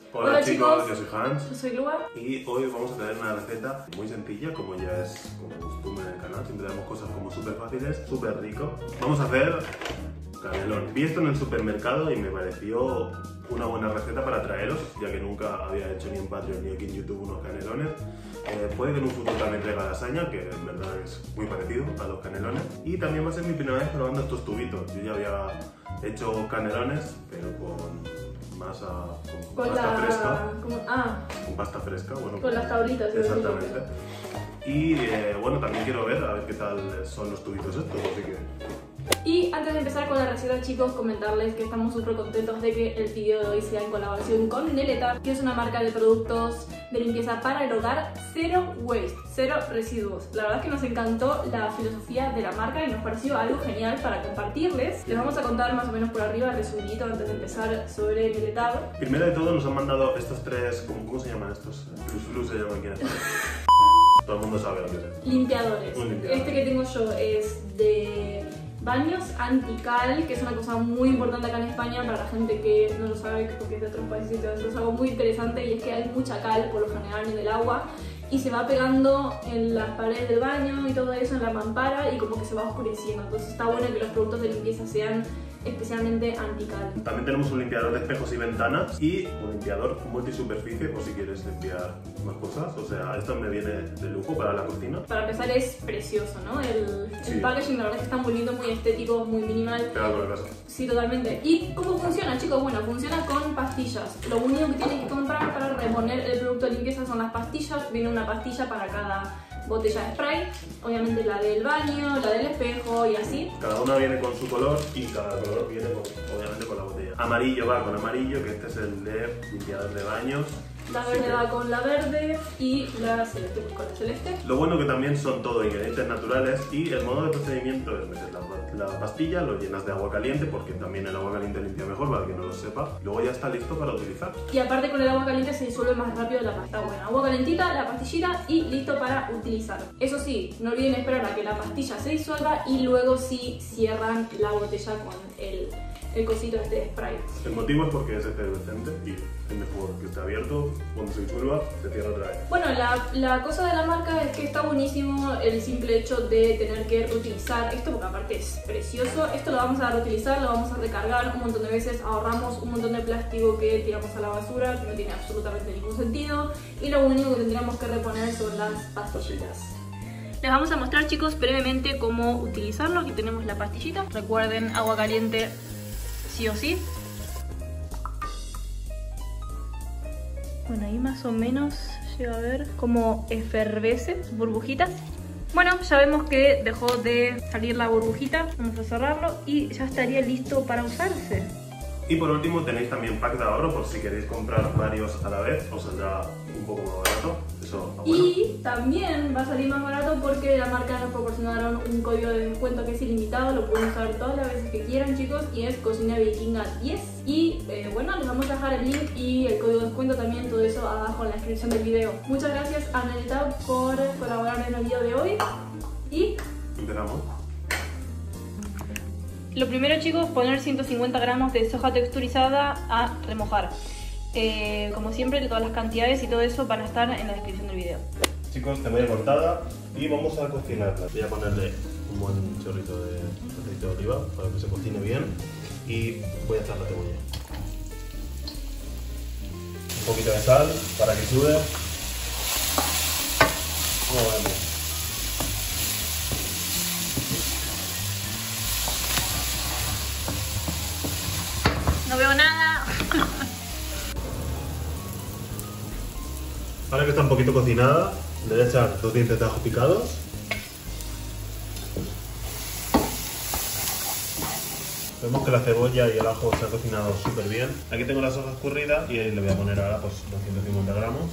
Hola chicos, yo soy Hans. Yo soy Lua. Y hoy vamos a traer una receta muy sencilla, como ya es como costumbre en el canal. Siempre damos cosas como súper fáciles, súper rico. Vamos a hacer canelones. Vi esto en el supermercado y me pareció una buena receta para traeros, ya que nunca había hecho ni en Patreon ni aquí en YouTube unos canelones. Puede que en un futuro también traiga lasaña, que en verdad es muy parecido a los canelones. Y también va a ser mi primera vez probando estos tubitos. Yo ya había hecho canelones, pero con masa, con pasta fresca. Con pasta fresca, bueno. Con las tablitas. Exactamente. Y bueno, también quiero ver a ver qué tal son los tubitos estos, así que... Y antes de empezar con la receta, chicos, comentarles que estamos súper contentos de que el video de hoy sea en colaboración con Neletab, que es una marca de productos de limpieza para el hogar, cero waste, cero residuos. La verdad es que nos encantó la filosofía de la marca y nos pareció algo genial para compartirles. Les vamos a contar más o menos por arriba, resumidito, antes de empezar sobre Neletab. Primero de todo nos han mandado estos tres, ¿cómo se llaman estos? Plus se llaman aquí en España. Todo el mundo sabe lo que es. Limpiadores. Este que tengo yo es de baños antical, que es una cosa muy importante acá en España para la gente que no lo sabe, porque es de otros países y todo eso. Es algo muy interesante y es que hay mucha cal, por lo general, en el agua y se va pegando en las paredes del baño y todo eso, en la mampara, y como que se va oscureciendo. Entonces está bueno que los productos de limpieza sean especialmente antical. También tenemos un limpiador de espejos y ventanas y un limpiador multisuperficie por si quieres limpiar más cosas. O sea, esto me viene de lujo para la cocina. Para empezar es precioso, ¿no? El packaging la verdad es que está muy lindo, muy estético, muy minimal. Pegado con la casa. Sí, totalmente. ¿Y cómo funciona, chicos? Bueno, funciona con pastillas. Lo único que tienen que comprar para reponer el producto de limpieza son las pastillas. Viene una pastilla para cada botella de spray, obviamente la del baño, la del espejo y así. Cada una viene con su color y cada color viene obviamente con la botella. Amarillo va con amarillo, que este es el de limpiador de baños. La verde va con la verde y la celeste con la celeste. Lo bueno que también son todo ingredientes naturales y el modo de procedimiento es meter la pastilla, lo llenas de agua caliente, porque también el agua caliente limpia mejor, para que no lo sepa. Luego ya está listo para utilizar. Y aparte con el agua caliente se disuelve más rápido la pasta. Bueno, agua calentita, la pastillita y listo para utilizar. Eso sí, no olviden esperar a que la pastilla se disuelva y luego sí cierran la botella con el cosito este de spray. El motivo es porque es efervescente y es mejor que esté abierto. Cuando se disuelva, se cierra otra vez. Bueno, la cosa de la marca es que está buenísimo el simple hecho de tener que reutilizar esto, porque aparte es precioso. Esto lo vamos a reutilizar, lo vamos a recargar un montón de veces, ahorramos un montón de plástico que tiramos a la basura, que no tiene absolutamente ningún sentido, y lo único que tendríamos que reponer son las pastillitas. Les vamos a mostrar, chicos, brevemente cómo utilizarlo. Aquí tenemos la pastillita. Recuerden, agua caliente sí o sí. Bueno, ahí más o menos llega a ver cómo efervece, burbujitas. Bueno, ya vemos que dejó de salir la burbujita. Vamos a cerrarlo y ya estaría listo para usarse. Y por último tenéis también pack de ahorro, por si queréis comprar varios a la vez, os saldrá un poco más barato. Eso está bueno. Y también va a salir más barato porque la marca nos proporcionaron un código de descuento que es ilimitado. Lo pueden usar todas las veces que quieran, chicos, y es Cocina Vikinga 10. Y bueno, les vamos a dejar el link y el código de descuento también, todo eso abajo en la descripción del video. Muchas gracias a Neletab por colaborar en el video de hoy. Y empezamos. Lo primero, chicos, poner 150 gramos de soja texturizada a remojar. Como siempre, todas las cantidades y todo eso van a estar en la descripción del video. Chicos, cebolla cortada y vamos a cocinarla. Voy a ponerle un buen chorrito de aceite de oliva para que se cocine bien y voy a echar la cebolla. Un poquito de sal para que sude. Movemos. No veo nada. Ahora que está un poquito cocinada, le voy a echar 2 dientes de ajo picados. Vemos que la cebolla y el ajo se han cocinado súper bien. Aquí tengo las hojas escurridas y ahí le voy a poner ahora pues, los 150 gramos.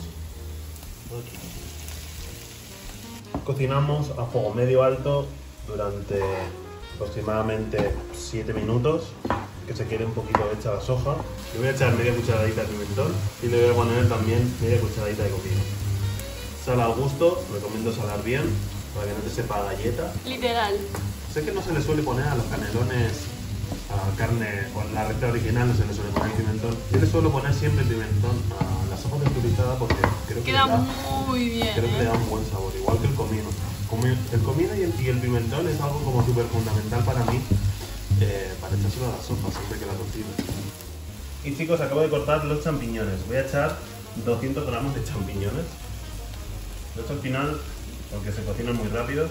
Cocinamos a fuego medio alto durante aproximadamente 7 minutos, que se quede un poquito hecha la soja. Le voy a echar media cucharadita de pimentón y le voy a poner también media cucharadita de comino. Sal al gusto, recomiendo salar bien para que no te sepa a galleta. Literal. Sé que no se le suele poner a los canelones carne, o la receta original no se le suele poner pimentón. Yo le suelo poner siempre pimentón a la sopa texturizada porque creo que queda muy bien. Creo que le da un buen sabor, igual que el comino. El comino y el pimentón es algo como súper fundamental para mí, para echárselo a la sopa siempre que la cocino. Y chicos, acabo de cortar los champiñones. Voy a echar 200 gramos de champiñones. Lo he hecho al final porque se cocinan muy rápido.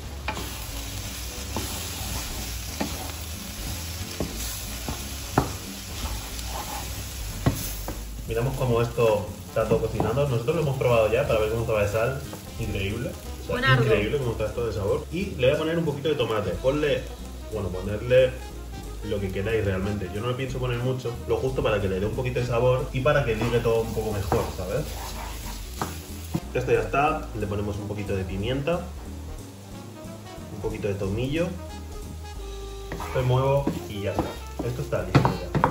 Miramos cómo esto está todo cocinando. Nosotros lo hemos probado ya para ver cómo estaba de sal. Increíble. O sea, increíble cómo está esto de sabor. Y le voy a poner un poquito de tomate. Ponerle lo que queráis realmente. Yo no le pienso poner mucho, lo justo para que le dé un poquito de sabor y para que ligue todo un poco mejor, ¿sabes? Esto ya está. Le ponemos un poquito de pimienta, un poquito de tomillo, remuevo y ya está. Esto está listo ya.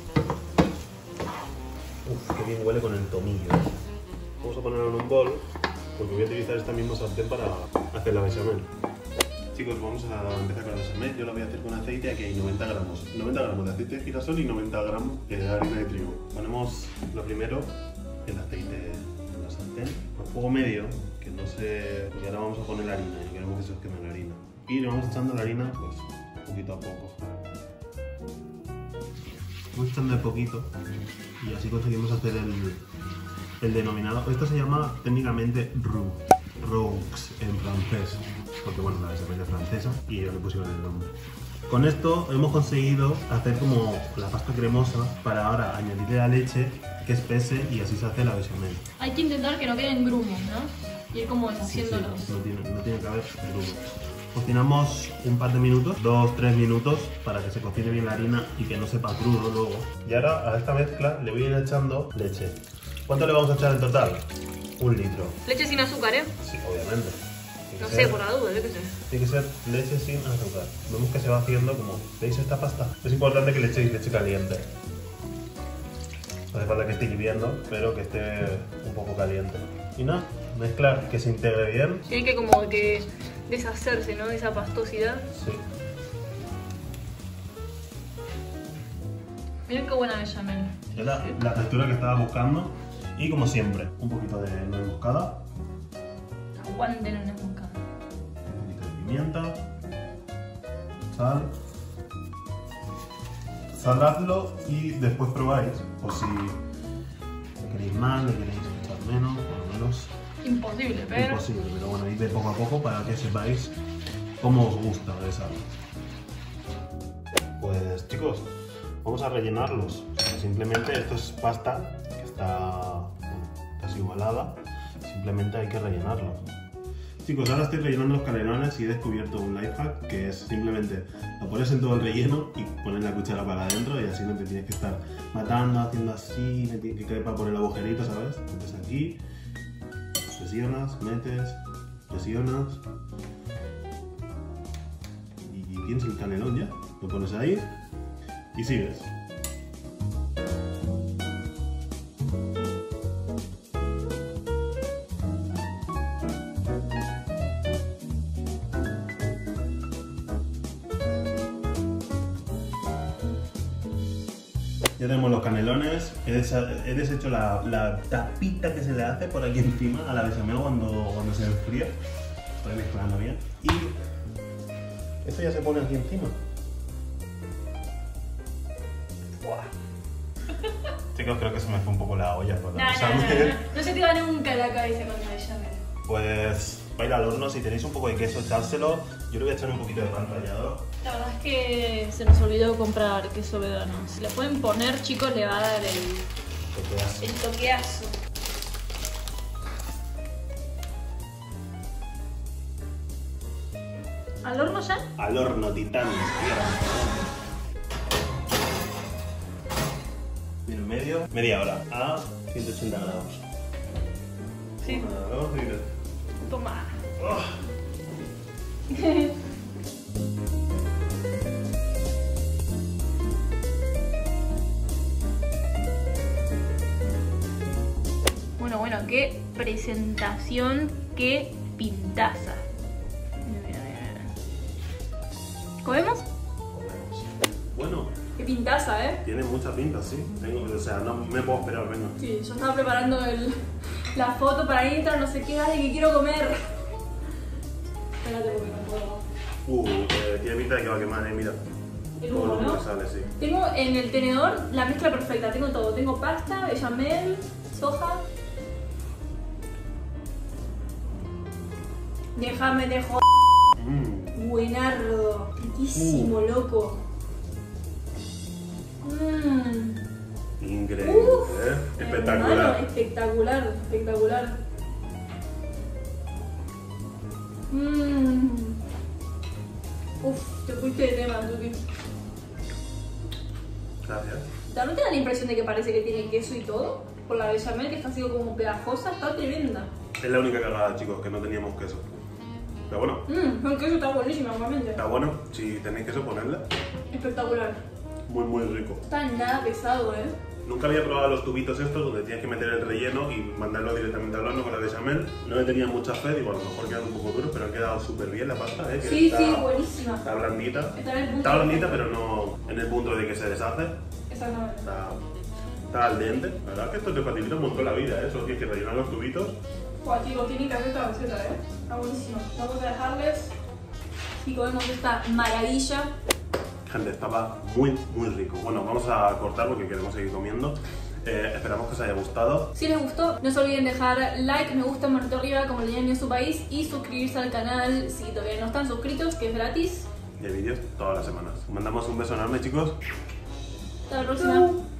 Uf, qué bien huele con el tomillo. Vamos a ponerlo en un bol porque voy a utilizar esta misma sartén para hacer la bechamel. Chicos, vamos a empezar con la bechamel. Yo lo voy a hacer con aceite. Aquí hay 90 gramos. 90 gramos de aceite de girasol y 90 gramos de harina de trigo. Ponemos lo primero el aceite en la sartén por fuego medio, que no se... porque ahora vamos a poner la harina y queremos que se os queme la harina. Y le vamos echando la harina pues poquito a poco. Vamos echando de poquito y así conseguimos hacer el denominado. Esto se llama técnicamente roux en francés, porque bueno, la bechamel es francesa y ellos le pusieron el nombre. Con esto hemos conseguido hacer como la pasta cremosa para ahora añadirle la leche que espese y así se hace la bechamel. Hay que intentar que no queden grumos, ¿no? Y ir como deshaciéndolos. Sí, no tiene que haber grumos. Cocinamos un par de minutos, 2-3 minutos, para que se cocine bien la harina y que no sepa crudo luego. Y ahora a esta mezcla le voy a ir echando leche. ¿Cuánto le vamos a echar en total? 1 litro. Leche sin azúcar, ¿eh? Sí, obviamente. No sé, por la duda, yo qué sé. Tiene que ser leche sin azúcar. Vemos que se va haciendo como... ¿Veis esta pasta? Es importante que le echéis leche caliente. No hace falta que esté hirviendo, pero que esté un poco caliente. Y nada, mezclar, que se integre bien. Tiene que como que deshacerse, ¿no? De esa pastosidad. Sí. Miren qué buena bechamel. Es la textura que estaba buscando. Y como siempre, un poquito de nuez moscada. Aguanten la nuez moscada. Un poquito de pimienta. Sal. Saladlo y después probáis. O si le queréis más, le queréis echar menos, por lo menos. Imposible, pero... Imposible, pero bueno, ir de poco a poco para que sepáis cómo os gusta de sal. Pues chicos, vamos a rellenarlos. Simplemente esto es pasta que está casi igualada. Simplemente hay que rellenarlo. Chicos, ahora estoy rellenando los canelones y he descubierto un life hack que es simplemente lo pones en todo el relleno y pones la cuchara para adentro y así no te tienes que estar matando, haciendo así, que quepa por el agujerito, ¿sabes? Metes aquí, presionas, metes, presionas y tienes el canelón ya. Lo pones ahí y sigues. Ya tenemos los canelones, he deshecho la tapita que se le hace por aquí encima a la bechamel cuando se enfría. Estoy mezclando bien. Y esto ya se pone aquí encima. Chicos, creo que se me fue un poco la olla con la bechamel. No se te va nunca la cabeza con la bechamel. Pues va a ir al horno, si tenéis un poco de queso, echárselo. Yo le voy a echar un poquito de pan rallado. La verdad es que se nos olvidó comprar queso vegano. Si le pueden poner, chicos, le va a dar el toqueazo. ¿Al horno ya? Al horno, titanes, en medio, media hora, a 180 grados. Sí. Vamos a ir. Toma. Oh. Bueno, qué presentación, qué pintaza. Mira. ¿Comemos? Comemos. pintaza, ¿eh? Tiene mucha pinta, sí. O sea, no me puedo esperar, venga. Sí, yo estaba preparando la foto para Instagram, no sé qué, dale que quiero comer. Espérate porque no puedo. Tiene pinta de que va a quemar, mira. El Todo humo, lo ¿no? que sale, sí. Tengo en el tenedor la mezcla perfecta, tengo todo. Tengo pasta, bechamel, soja. Déjame de joder. Buenardo. Riquísimo, loco. Increíble, Uf, espectacular. hermano, espectacular, espectacular. Uf, te fuiste de tema, Tuki. Gracias. ¿También te da la impresión de que parece que tiene queso y todo? Por la bechamel que está así como pegajosa, está tremenda. Es la única cagada, chicos, que no teníamos queso. Pero bueno, El queso está buenísimo, obviamente. está bueno. Si tenéis queso, ponedle. Espectacular. Muy, muy rico. Está nada pesado, ¿eh? Nunca había probado los tubitos estos donde tienes que meter el relleno y mandarlo directamente al horno con la bechamel. No le tenía mucha fe, digo, a lo mejor quedan un poco duros, pero ha quedado súper bien la pasta, ¿eh? Que Sí, está, sí, buenísima. Está blandita. Está en el punto Está blandita, perfecto. pero no en el punto de que se deshace. Exactamente. Está al dente. La verdad es que esto te facilita un montón la vida, ¿eh? Solo tienes que rellenar los tubitos. Buah, chicos, tienen que hacer esta receta, ¿eh? Está buenísimo. Vamos a dejarles y comemos esta maravilla. Gente, estaba muy, muy rico. Bueno, vamos a cortar porque queremos seguir comiendo. Esperamos que os haya gustado. Si les gustó, no se olviden dejar like, me gusta, manito arriba, como le llaman en su país, y suscribirse al canal si todavía no están suscritos, que es gratis. De vídeos todas las semanas. Mandamos un beso enorme, chicos. Hasta la próxima.